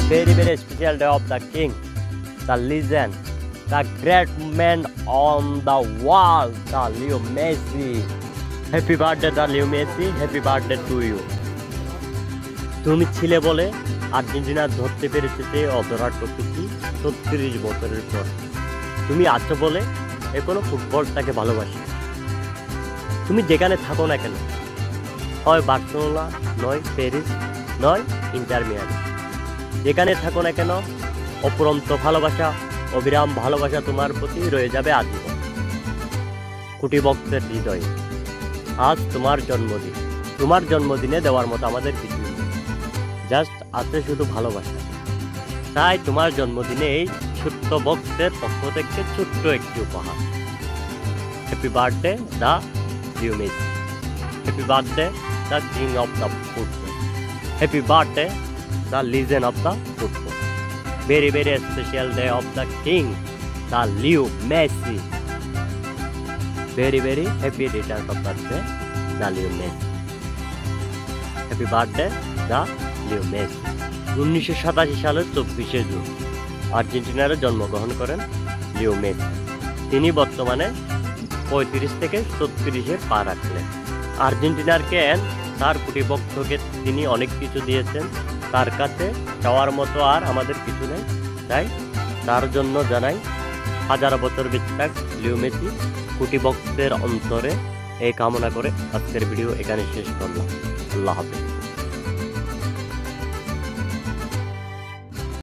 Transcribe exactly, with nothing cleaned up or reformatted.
very very special day of the king, the legend, the great man on the wall, the Leo Messi. Happy birthday the Leo Messi, happy birthday to you. তুমি ছিলে বলে Argentina ধরতে পেরেছে যে অধরা ট্রফিটি ছত্রিশ বছরের পর। তুমি আছো বলে এখনো ফুটবলটাকে ভালোবাসি। তুমি যেখানে থাকো না কেন, হয় বার্সেলোনা, নয় প্যারিস, নয় ইন্টার মিয়ামি, যেখানে থাকো না কেন অপরন্ত ভালোবাসা, অবিরাম ভালোবাসা তোমার প্রতি রয়ে যাবে আজীবন। কোটি ভক্তের হৃদয়ে আজ তোমার জন্মদিন। তোমার জন্মদিনে দেওয়ার মতো আমাদের কিছু নেই, জাস্ট আছে শুধু ভালোবাসা। তাই তোমার জন্মদিনে এই ছোট্ট ভক্তের পক্ষ থেকে ছোট্ট একটি উপহার। Happy birthday the Leo Messi, happy birthday the king of the football, happy birthday the legend of the football, very very special day of the king the Leo Messi, very very happy return of the day the Leo Messi, happy birthday the Leo Messi. উনিশশো সাতাশি সালের চব্বিশে June আর্জেন্টিনারে জন্মগ্রহণ করেন Leo Messi. তিনি বর্তমানে পঁয়ত্রিশ থেকে ছত্রিশে পা রাখলেন। আর্জেন্টিনার ক্যান তার কোটি ভক্তকে তিনি অনেক কিছু দিয়েছেন, তার কাছে চাওয়ার মতো আর আমাদের কিছু নেই। তাই তার জন্য জানাই হাজার বছর বেঁচে থাক লিও মেসি। কোটি ভক্তের অন্তরে এই কামনা করে আজকের ভিডিও এখানে শেষ করলাম। আল্লাহ হাফেজ।